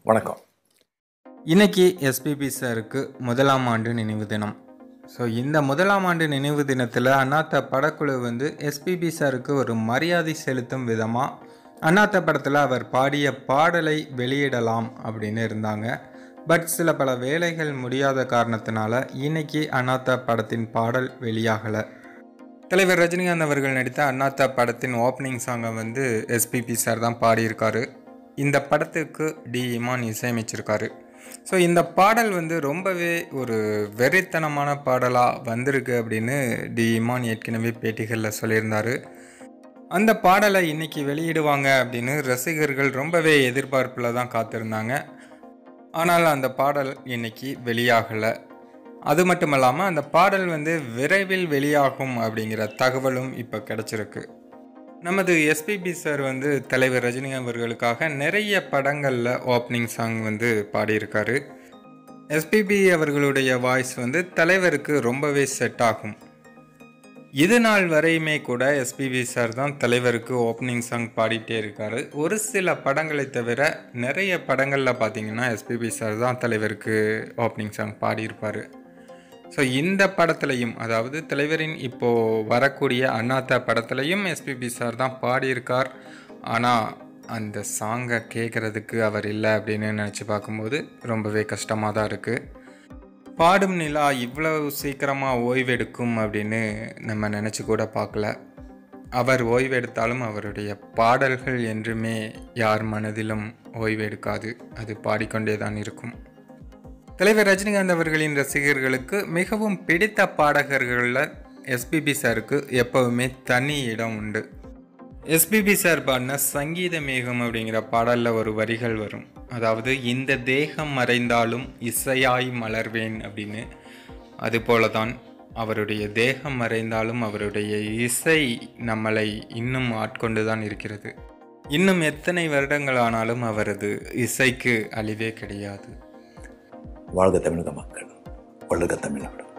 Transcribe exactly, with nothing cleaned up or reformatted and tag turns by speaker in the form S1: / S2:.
S1: வணக்கம்.
S2: இன்னைக்கு எஸ்பிபி சாருக்கு முதலாம் ஆண்டு நினைவு தினம். ஸோ இந்த முதலாம் ஆண்டு நினைவு தினத்தில் அண்ணாத்த படக்குழு வந்து எஸ்பிபி சாருக்கு ஒரு மரியாதை செலுத்தும் விதமாக அண்ணாத்த படத்தில் அவர் பாடிய பாடலை வெளியிடலாம் அப்படின்னு இருந்தாங்க. பட் சில பல வேலைகள் முடியாத காரணத்தினால இன்னைக்கு அண்ணாத்த படத்தின் பாடல் வெளியாகலை. தலைவர் ரஜினிகாந்த் அவர்கள் நடித்த அண்ணாத்த படத்தின் ஓப்பனிங் சாங்கை வந்து எஸ்பிபி சார் தான் பாடியிருக்காரு. இந்த படத்துக்கு டி இமான் இசையமைச்சிருக்காரு. ஸோ இந்த பாடல் வந்து ரொம்பவே ஒரு வெறித்தனமான பாடலாக வந்திருக்கு அப்படின்னு டி இமான் ஏற்கனவே பேட்டிகளில் சொல்லியிருந்தார். அந்த பாடலை இன்றைக்கி வெளியிடுவாங்க அப்படின்னு ரசிகர்கள் ரொம்பவே எதிர்பார்ப்பில் தான் காத்திருந்தாங்க. ஆனால் அந்த பாடல் இன்னைக்கு வெளியாகலை. அது மட்டும் இல்லாமல் அந்த பாடல் வந்து விரைவில் வெளியாகும் அப்படிங்கிற தகவலும் இப்போ கிடச்சிருக்கு. நமது எஸ்பிபி சார் வந்து தலைவர் ரஜினிகாந்த் அவர்களுக்காக நிறைய படங்களில் ஓப்பனிங் சாங் வந்து பாடியிருக்காரு. எஸ்பிபி அவர்களுடைய வாய்ஸ் வந்து தலைவருக்கு ரொம்பவே செட் ஆகும். இது நாள் வரையுமே கூட எஸ்பிபி சார் தான் தலைவருக்கு ஓப்பனிங் சாங் பாடிட்டே இருக்காரு. ஒரு சில படங்களை தவிர நிறைய படங்களில் பார்த்தீங்கன்னா எஸ்பிபி சார் தான் தலைவருக்கு ஓப்பனிங் சாங் பாடியிருப்பார். ஸோ இந்த படத்துலையும், அதாவது தலைவரின் இப்போது வரக்கூடிய அண்ணாத்த படத்துலையும் எஸ்பிபி சார் தான் பாடியிருக்கார். ஆனால் அந்த சாங்கை கேட்குறதுக்கு அவர் இல்லை அப்படின்னு நினச்சி பார்க்கும்போது ரொம்பவே கஷ்டமாக தான் இருக்குது. பாடும் நிலா இவ்வளவு சீக்கிரமாக ஓய்வெடுக்கும் அப்படின்னு நம்ம நினச்சி கூட பார்க்கல. அவர் ஓய்வெடுத்தாலும் அவருடைய பாடல்கள் என்றுமே யார் மனதிலும் ஓய்வெடுக்காது. அது பாடிக்கொண்டே தான் இருக்கும். தலைவர் ரஜினிகாந்த் அவர்களின் ரசிகர்களுக்கு மிகவும் பிடித்த பாடகர்களில் எஸ்பிபி சாருக்கு எப்போவுமே தனி இடம் உண்டு. எஸ்பிபி சார் பாடின சங்கீத மேகம் அப்படிங்கிற பாடலில் ஒரு வரிகள் வரும். அதாவது, இந்த தேகம் மறைந்தாலும் இசையாய் மலர்வேன் அப்படின்னு. அதுபோல தான் அவருடைய தேகம் மறைந்தாலும் அவருடைய இசை நம்மளை இன்னும் ஆட்கொண்டு தான் இருக்கிறது. இன்னும் எத்தனை வருடங்கள் ஆனாலும் அவரது இசைக்கு அழிவே கிடையாது.
S1: வாழ்க தமிழக மக்கள், வளர்க தமிழ்நாடு.